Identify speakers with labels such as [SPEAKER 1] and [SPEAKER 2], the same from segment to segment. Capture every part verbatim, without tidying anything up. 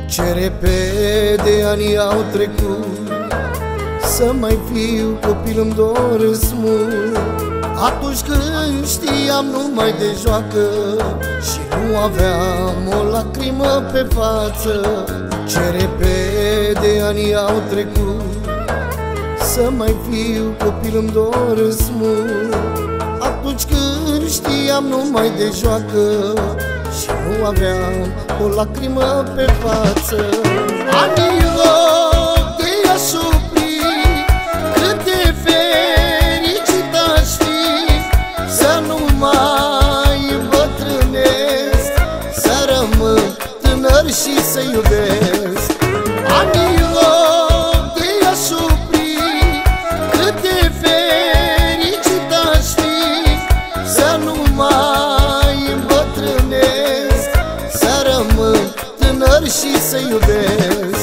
[SPEAKER 1] Ce repede anii au trecut, să mai fiu copil îmi doresc mult. Atunci când știam numai de joacă și nu aveam o lacrimă pe față. Ce repede anii au trecut, să mai fiu copil îmi doresc mult. Atunci când știam numai de joacă și nu aveam o lacrimă pe față. Anii loc de a-și opri, cât de fericit aș fi să nu mai îmbătrânesc, să rămân tânăr și să iubesc. Anii loc de a-și opri, cât de fericit aș fi să nu mai îmbătrânesc, să rămân tânăr și să iubesc.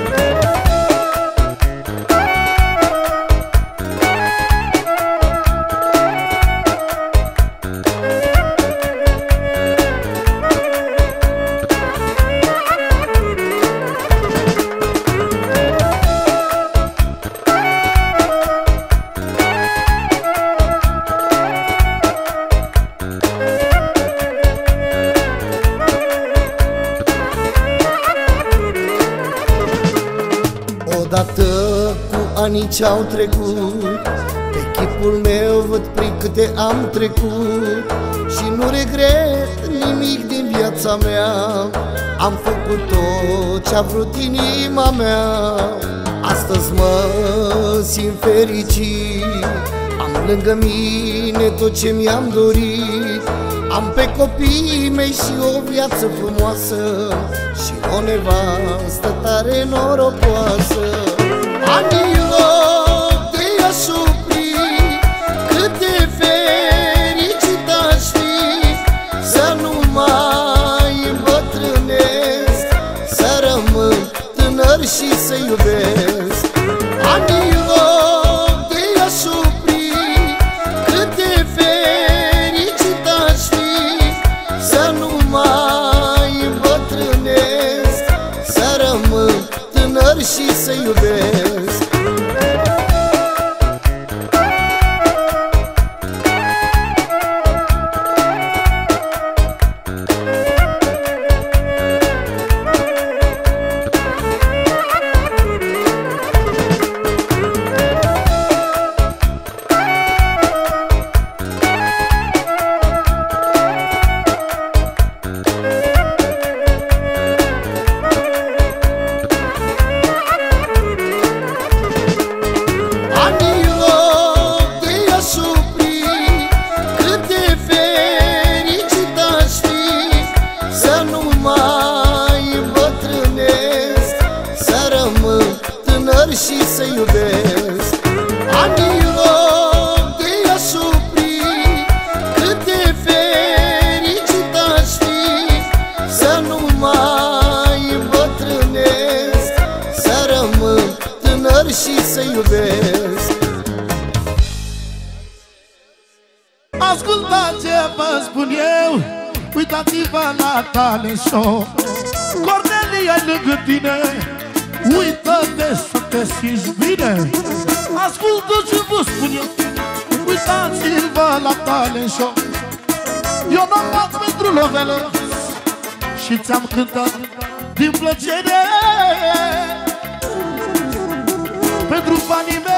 [SPEAKER 1] Odată cu anii ce-au trecut, pe chipul meu văd prin câte am trecut și nu regret nimic din viața mea. Am făcut tot ce-a vrut inima mea. Astăzi mă simt fericit, am lângă mine tot ce mi-am dorit. Am pe copiii mei și o viață frumoasă și o nevastă tare norocoasă. Anii loc de a-și opri, cât de fericit aș fi să nu mai îmbătrânesc, să rămân tânăr și să iubesc. Anii loc de a-și opri, cât de fericit aș fi să nu mai îmbătrânesc, să rămân tânăr și să iubesc. Și să iubesc. Anii loc de a-și opri, cât de fericit aș fi să nu mai îmbătrânesc, să rămân tânăr și să iubesc.
[SPEAKER 2] Ascultați ce vă spun eu, uitați-vă la talent show. Cornelia e lângă tine, uită-te să te simți bine. Ascultă ce vă spun eu, uitați-vă la talent show. Eu n-am dat pentru lovelă și ți-am cântat din plăcere. Pentru fanii mei